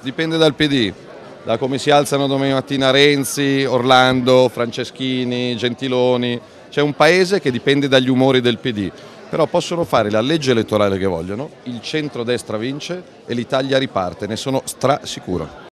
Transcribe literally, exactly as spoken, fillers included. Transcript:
dipende dal P D, da come si alzano domani mattina Renzi, Orlando, Franceschini, Gentiloni. C'è un paese che dipende dagli umori del P D, però possono fare la legge elettorale che vogliono, il centrodestra vince e l'Italia riparte, ne sono strasicuro.